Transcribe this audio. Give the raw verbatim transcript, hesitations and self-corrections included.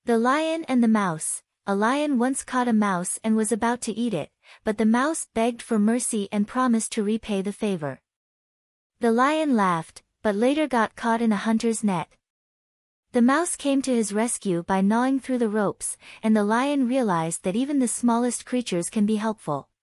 The Lion and the Mouse. A lion once caught a mouse and was about to eat it, but the mouse begged for mercy and promised to repay the favor. The lion laughed, but later got caught in a hunter's net. The mouse came to his rescue by gnawing through the ropes, and the lion realized that even the smallest creatures can be helpful.